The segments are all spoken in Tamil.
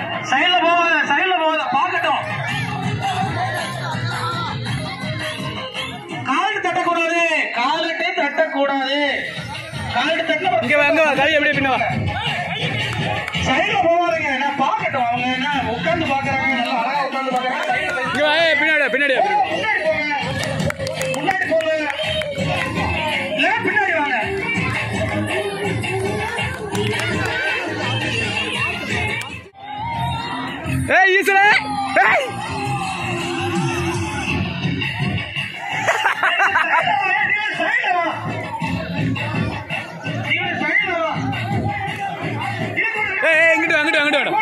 சைடுல போவாத, சைடுல போவாத, பாக்கட்டும். கால் தட்டக்கூடாது, காலிட்டு தட்டக்கூடாது. காலிட்டு தட்ட இங்க வாங்க, கை எப்படி பின்னவா? சைடுல போவாதீங்க, நான் பாக்கட்டும். அவங்க என்ன உட்கார்ந்து பாக்குறாங்க, நல்லா அழகா உட்கார்ந்து பாக்குறாங்க. இங்க வா, பின்னாடி பின்னாடி முன்னாடி போங்க, முன்னாடி போங்க, இல்ல பின்னாடி வாங்க. ஏய் ஈஸ்வரே, ஏய் ஏய் இங்கிட்டு அங்கிட்டு அங்கிட்டு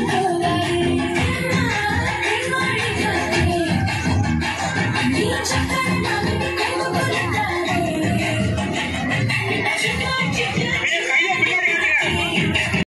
Check